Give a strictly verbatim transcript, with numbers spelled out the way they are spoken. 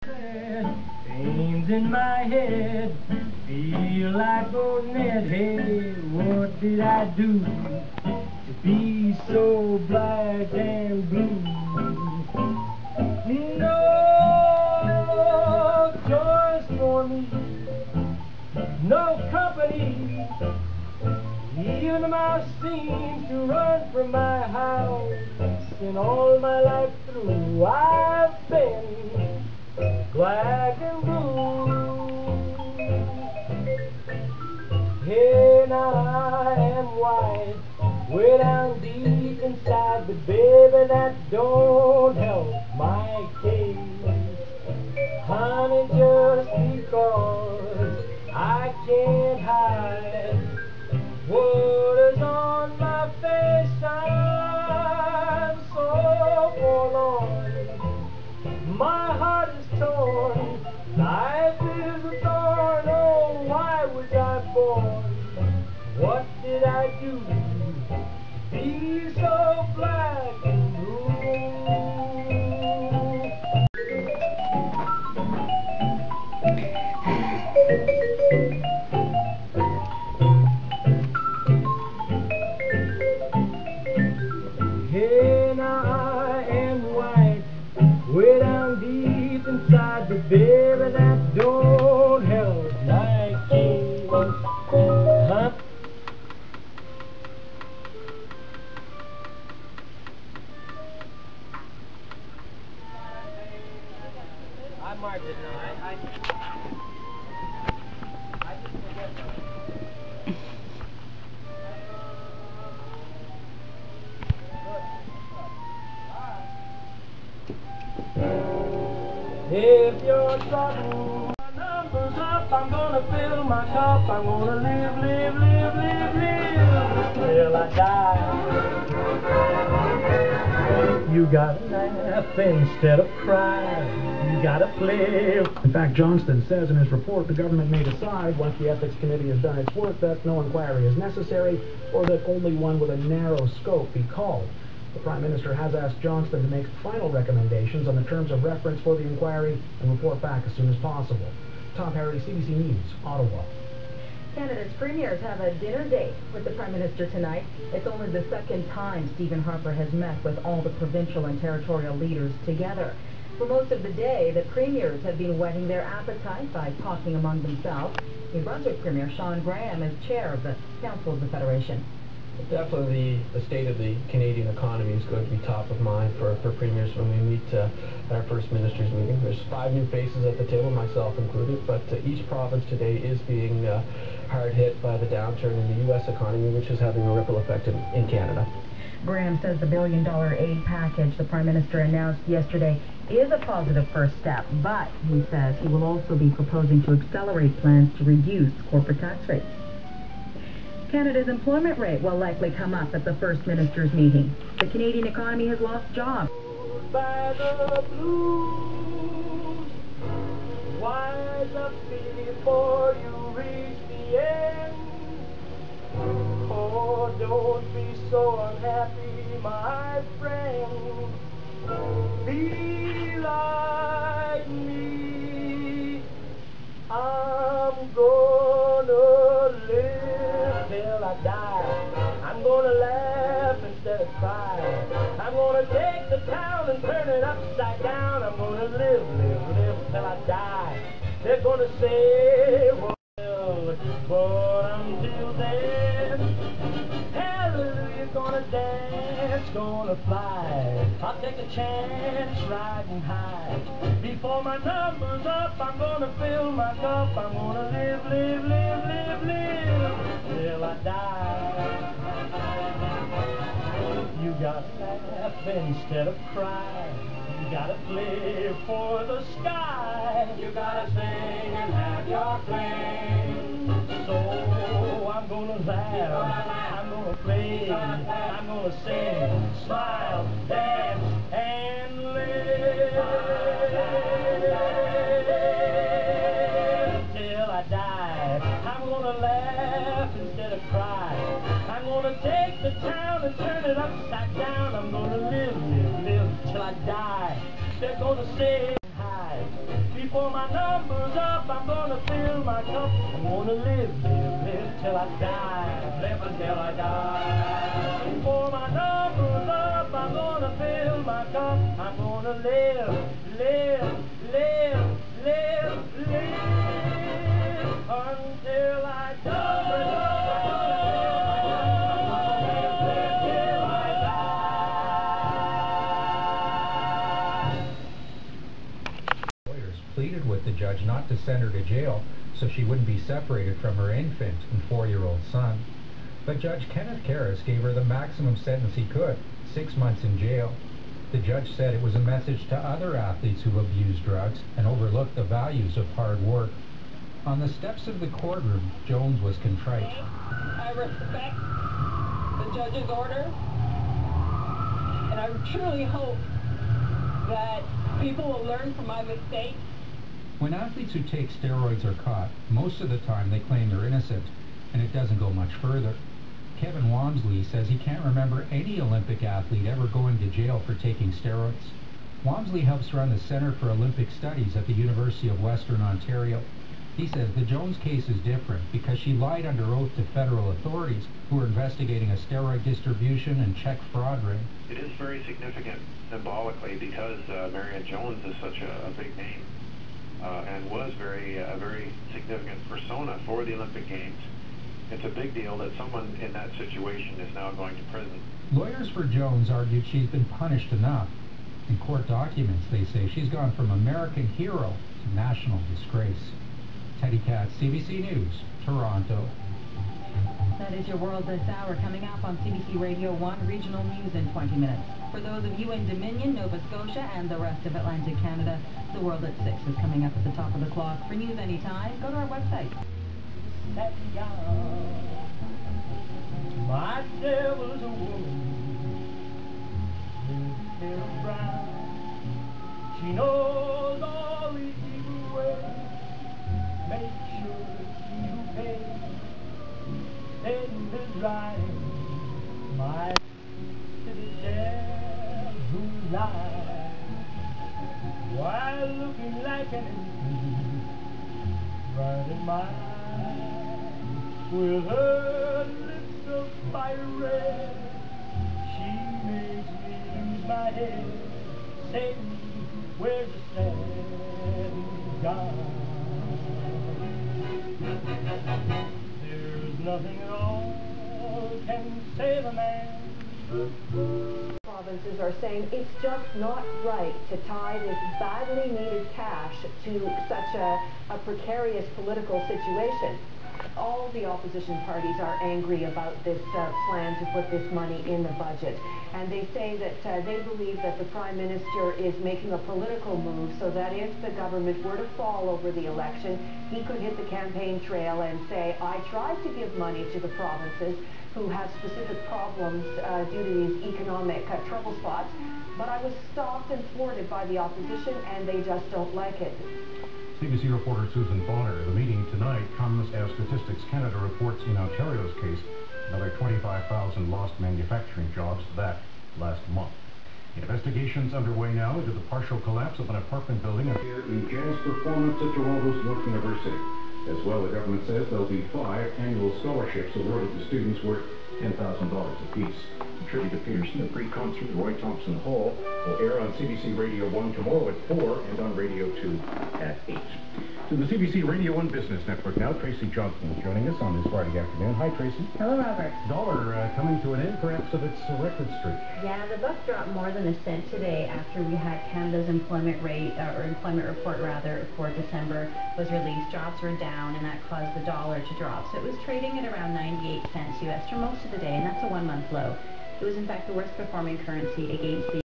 Dreams in my head feel like old Ned. Hey, what did I do to be so black and blue? No choice for me, no company. Even the mouse seems to run from my house. And all my life through I've been black and blue. Hey, now I am white, way down deep inside, but baby, that don't help my case. Honey, just because I can't hide what is on my face, I'm so forlorn. My heart is torn, life is a thorn. Oh, why was I born? What did I do to be so black and blue? Hey, now I am white, way down deep inside, but baby, that don't help my case. Huh? I marked it now. I, I, I just forget that. If you're trouble, my number's up, I'm gonna fill my cup, I'm gonna live, live, live, live, live till I die. You gotta laugh instead of cry, you gotta play. In fact, Johnston says in his report the government may decide, once the Ethics Committee has done its work, that no inquiry is necessary, or that only one with a narrow scope be called. The Prime Minister has asked Johnston to make final recommendations on the terms of reference for the inquiry and report back as soon as possible. Tom Perry, C B C News, Ottawa. Canada's premiers have a dinner date with the Prime Minister tonight. It's only the second time Stephen Harper has met with all the provincial and territorial leaders together. For most of the day, the premiers have been whetting their appetite by talking among themselves. New Brunswick Premier Sean Graham is chair of the Council of the Federation. Definitely the, the state of the Canadian economy is going to be top of mind for, for premiers when we meet uh, at our First Ministers meeting. There's five new faces at the table, myself included, but uh, each province today is being uh, hard hit by the downturn in the U S economy, which is having a ripple effect in, in Canada. Graham says the billion dollar aid package the Prime Minister announced yesterday is a positive first step, but he says he will also be proposing to accelerate plans to reduce corporate tax rates. Canada's employment rate will likely come up at the First Minister's meeting. The Canadian economy has lost jobs. By the blues, wise up before you reach the end. Oh, don't be so unhappy, my friend. Be like me. I'm gonna live till I die. I'm gonna laugh instead of cry. I'm gonna take the town and turn it upside down. I'm gonna live, live, live till I die. They're gonna say, well, but until then, hallelujah, gonna dance, gonna fly. I'll take a chance riding high. Before my number's up, I'm gonna fill my cup. I'm gonna live, live, live, live, live till I die. You gotta laugh instead of cry. You gotta play for the sky. You gotta sing and have your fling. So I'm gonna laugh, I'm gonna play, I'm gonna sing, smile, dance, and live till I die. I'm gonna laugh instead of cry. I'm gonna take the town and turn it upside down. I'm gonna live, live, live till I die. They're gonna say hi. Before my number's up, I'm gonna fill my cup. I'm gonna live, live, live till I die. Live until I die. Before my number's up, I'm gonna fill my cup. I'm gonna live, live, live, live, live until I die. Pleaded with the judge not to send her to jail so she wouldn't be separated from her infant and four-year-old son. But Judge Kenneth Karras gave her the maximum sentence he could, six months in jail. The judge said it was a message to other athletes who abused drugs and overlooked the values of hard work. On the steps of the courtroom, Jones was contrite. I respect the judge's order, and I truly hope that people will learn from my mistakes. When athletes who take steroids are caught, most of the time they claim they're innocent, and it doesn't go much further. Kevin Walmsley says he can't remember any Olympic athlete ever going to jail for taking steroids. Walmsley helps run the Center for Olympic Studies at the University of Western Ontario. He says the Jones case is different because she lied under oath to federal authorities who are investigating a steroid distribution and check fraud ring. It is very significant symbolically because uh, Marion Jones is such a, a big name uh, and was very uh, a very significant persona for the Olympic Games. It's a big deal that someone in that situation is now going to prison. Lawyers for Jones argued she's been punished enough. In court documents, they say she's gone from American hero to national disgrace. Teddy Katz, C B C News, Toronto. That is your world this hour. Coming up on C B C Radio one, regional news in twenty minutes. For those of you in Dominion, Nova Scotia, and the rest of Atlantic Canada, the world at six is coming up at the top of the clock. For news anytime, go to our website. That young, my devil's a woman, with hair brown. She knows all the evil ways. Make sure you pay. Satan is riding my to the devil who lies, while looking like an infant, right in my eyes, with her lips of fire red. She makes me lose my head. Satan, where's the setting gone? There's nothing at all can save a man. Provinces are saying it's just not right to tie this badly needed cash to such a, a precarious political situation. All the opposition parties are angry about this uh, plan to put this money in the budget. And they say that uh, they believe that the Prime Minister is making a political move so that if the government were to fall over the election, he could hit the campaign trail and say, I tried to give money to the provinces who have specific problems uh, due to these economic uh, trouble spots, but I was stopped and thwarted by the opposition and they just don't like it. C B C reporter Susan Bonner. The meeting tonight comes as Statistics Canada reports in Ontario's case another twenty-five thousand lost manufacturing jobs that last month. Investigations underway now into the partial collapse of an apartment building here in jazz performance at Toronto's York University. As well, the government says there'll be five annual scholarships awarded to students worth ten thousand dollars apiece. The tribute to Peterson, the pre-concert at Roy Thompson Hall, will air on C B C Radio one tomorrow at four and on Radio two at eight. To the C B C Radio one Business Network now, Tracy Johnson is joining us on this Friday afternoon. Hi, Tracy. Hello, Robert. Dollar uh, coming to an end, perhaps, of its uh, record streak. Yeah, the buck dropped more than a cent today after we had Canada's employment rate, uh, or employment report rather, for December was released. Jobs were down, and that caused the dollar to drop. So it was trading at around ninety-eight cents U S for most of the day, and that's a one-month low. It was, in fact, the worst performing currency against the